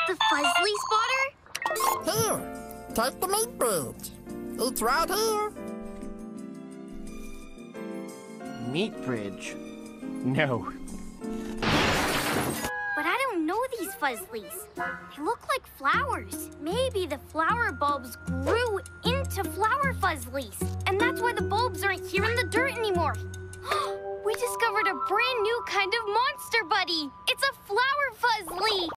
The Fuzzly spotter? Here, take the meat bridge. It's right here. Meat bridge? No. But I don't know these Fuzzlies. They look like flowers. Maybe the flower bulbs grew into flower Fuzzlies. And that's why the bulbs aren't here in the dirt anymore. We discovered a brand new kind of monster buddy. It's a flower Fuzzly.